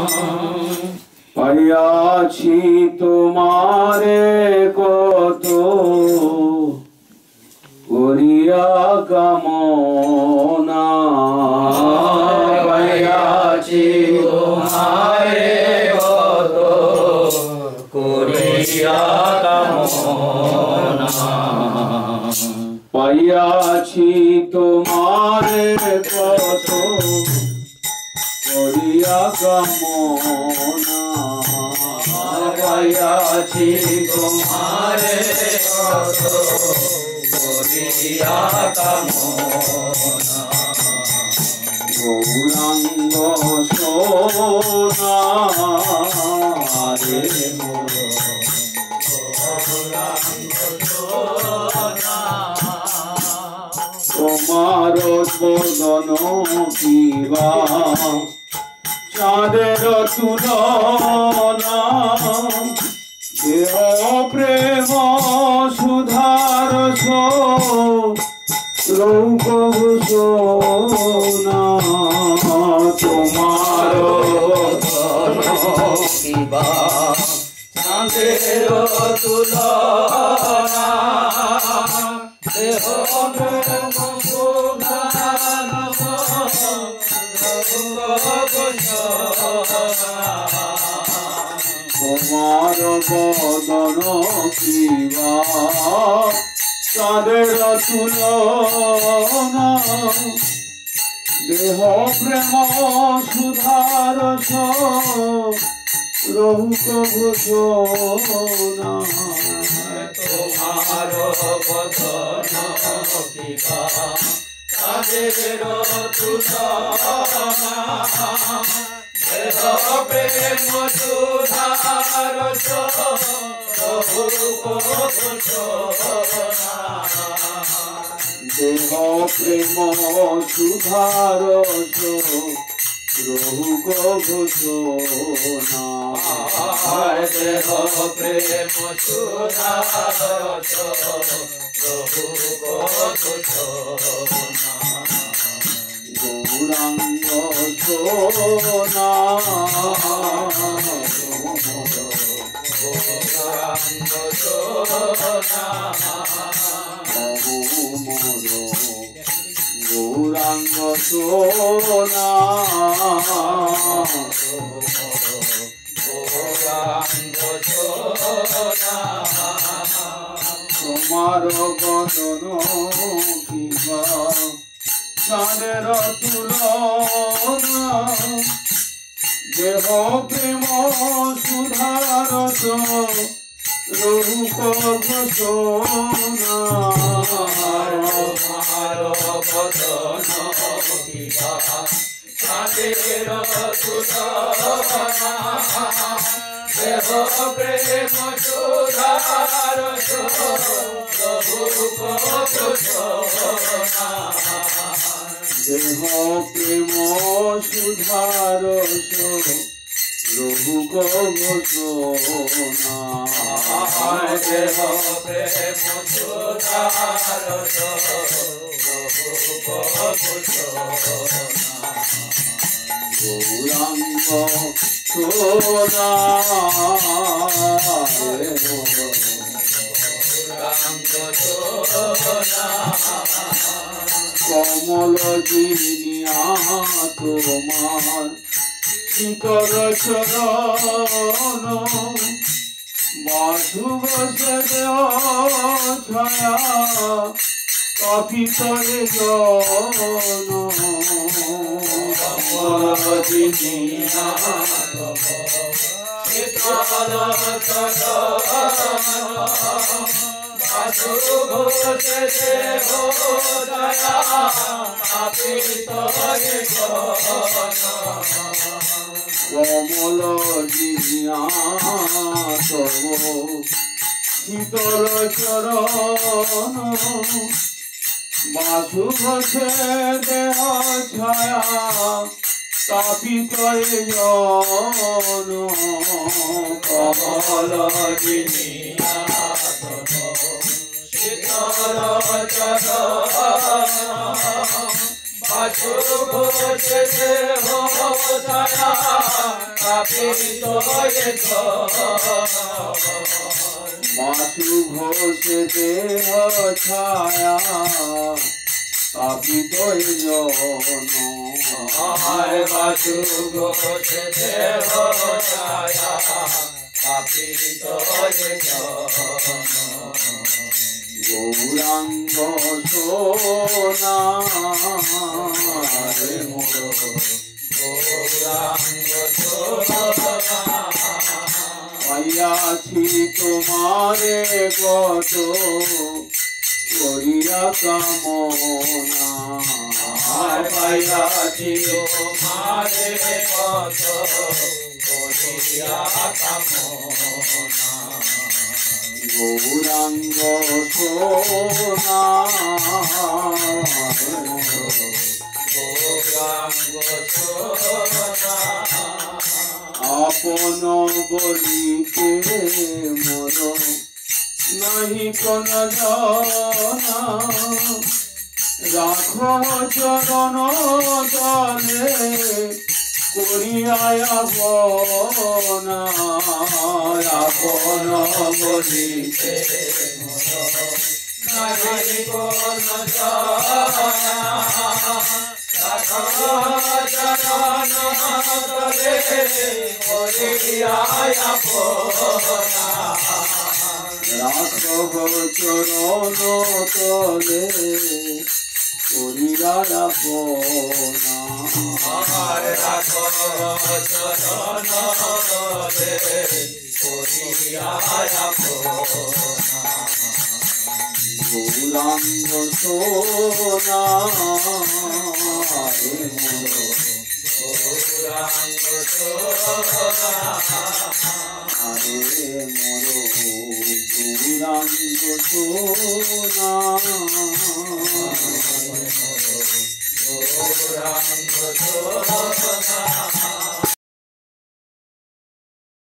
পাইয়াছি তোমারে কত করিয়া কামনা, পাইয়াছি তোমারে কত করিয়া কামনা, পাইয়াছি তোমারে কত করিয়া কামনা, পাইয়াছি তোমারে কত করিয়া কামনা, গৌরাঙ্গ সোনা রে মোর, তোমার বদন কিবা চাঁদের তুলনা, দেহ প্রেম সুধার রৌক ভূষণা, তোমার কিবা চাঁদের তুলনা, দেহ প্রেম সুধার তোমার বদন কিবা চাঁদের তুলনা, দেহ প্রেম সুধার রৌক ভূষণা, তোমার বদন কিবা চাঁদের তুলনা, দেহ প্রেম সুধার রূপ ভূষণা, দেহ প্রেম সুধার রৌক ভূষণা, দেহ প্রেম সুধার রূপ ভূষণা, গৌরাঙ্গ সোনা গৌরাঙ্গ সোনা, মোর গৌরাঙ্গ সোনা, গৌরাঙ্গ সোনা, তোমার বদন কিবা চাঁদের তুলনা, দেহ প্রেম সুধার রূপ ঘোষণা, তোমার বদন কিবা চাঁদের তুলনা, দেহ প্রেম সুধার রূপ ভূষণা, দেহ প্রেম সুধার রঘুক ঘোষণা, দেহ প্রেম সুধার রূপ ভূষণা, গৌরাঙ্গ সোনা গৌরাঙ্গ সোনা, কমল জিনিয়া তোমার শীতল চরণ, বাসুব সে দেহ ছায়া কাপিতরে জন, কমল জিনিয়া শীতল চরণ, বাসুব সে দেহ ছায়া কাপিতরে জন, কমল জিনিয়া তব শীতল চরণ, বাসুব সে দেহ ছায়া তাপিত জন, কমল জিনিয়া শীতল চরণ, বাসুব সে দেহ ছায়া তাপিত বাসু ঘোষ দেহ ছায়া তাপিত জন বাসু ঘোষ দেহ ছায়া তাপিত গৌরাঙ্গ সোনা পাইয়াছি তোমারে গত করিয়া কামনা পাইয়াছি তোমারে কত করিয়া কামনা গৌরাঙ্গ সোনা আপন বলিকে মর নাহি কোন জনা রাখ চরণ তলে করিয়া বনা আপন বলিকে নাহি কোন চরণ তলে করিয়া রাখব চরণ তলে করিয়া আপনা চরণ তলে করিয়া গৌরাঙ্গ সোনা গৌরাঙ্গ আরে মোর গৌরাঙ্গ সোনা গৌরাঙ্গ